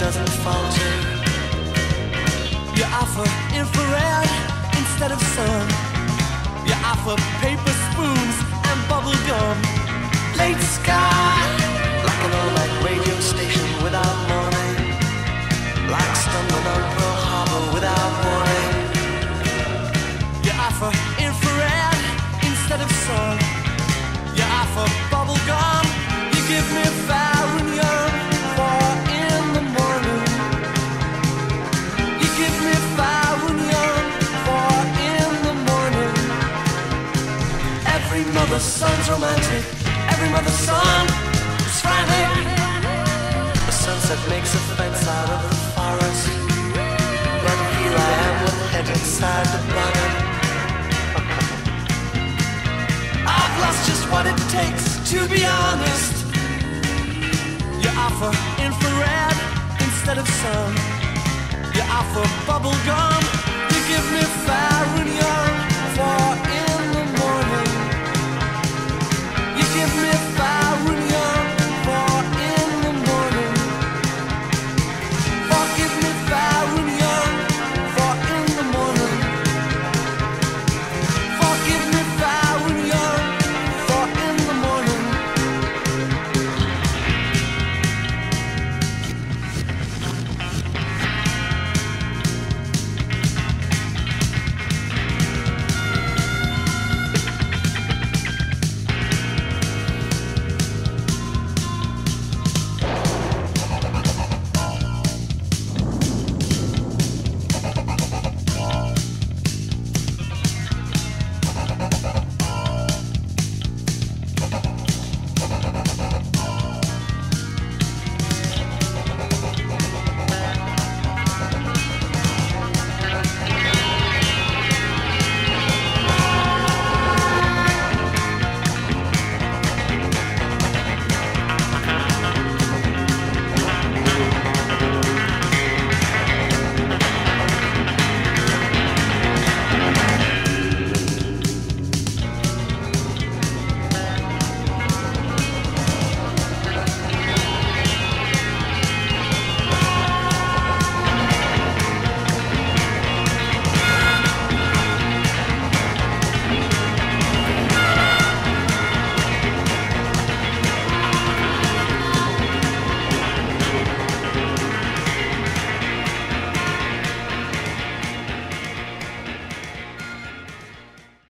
doesn't falter. You offer infrared instead of sun. You offer paper spoons and bubble gum. Late sky, like an all-night radio station without morning. Like stumbling on Pearl Harbor without warning. You offer infrared instead of sun. You offer bubble gum. You give me fire when you're 4 in the morning. You give me fire when you're 4 in the morning. Every mother's son's romantic. Every mother's son is frantic. The sunset makes a fence out of the forest. But here I am with head inside the bonnet. I've lost just what it takes, to be honest. You offer infrared instead of sun. You offer bubble gum. You give me fire